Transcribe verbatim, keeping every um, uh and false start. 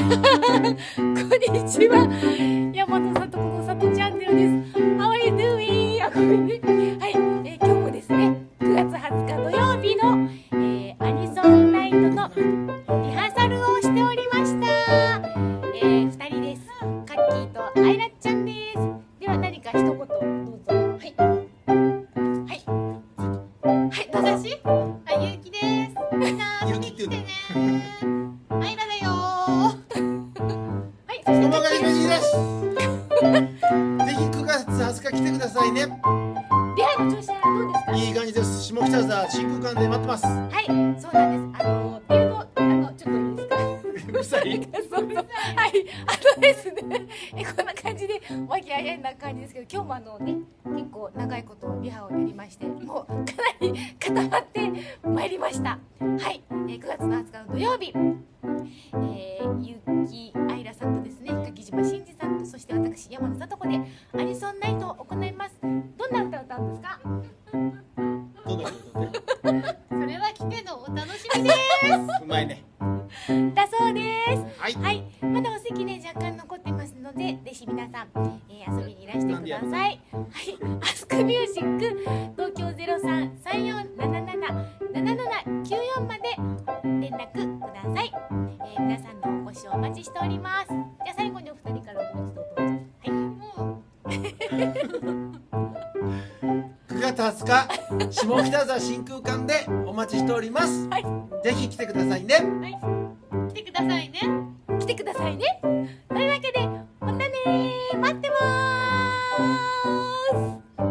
にちは。山野さとこのさとチャンネルです。How are you doing? あ、ごめんね。はい、えー、今日もですね、くがつはつか土曜日の、えー、アニソンナイトのリハーサルをしておりました。えー、ふたりです。カッキーとアイラちゃんです。では何か一言どうぞ。はい。はい。はい、どうぞし。はい、ゆうきです。みんな見に来てね。アイラだよー。はい、そして熊谷美です。ぜひくがつはつか来てくださいね。 出会いの調子はどうですか？ いい感じです。下北沢真空館で待ってます。 はい、そうなんです。あのっていうの、あのちょっといいですか？ うるさい。 そうそう、はい、あのですね、えこんな感じで和気あいあいな感じですけど、今日もあのね、結構長いことリハをやりまして、もうかなり固まってまいりました。はい、えー、くがつのはつかの土曜日、えー、ゆうきあいらさんとですね、柿島真嗣さんと、そして私山野さとこでアニソンナイトを行います。どんな歌を歌うんですか？ どんなことね。 それは来てのお楽しみです。 うまいね。 だそうです。 はい。 はい、まだお席ね若干残ってますので、ぜひ皆さん、えー、遊びにいらしてください。はい、アスクミュージック東京ゼロさん さんよんなななな ななななきゅうよんまで連絡ください。えー、皆さんのお越しをお待ちしております。じゃあ最後にお二人からもう一度どうぞ。はい。もくがつはつか下北沢真空館でお待ちしております。 はい、 ぜひ来てくださいね。 はい、 う来てくださいね。 来てくださいね。というわけでまたねー、待ってまーす。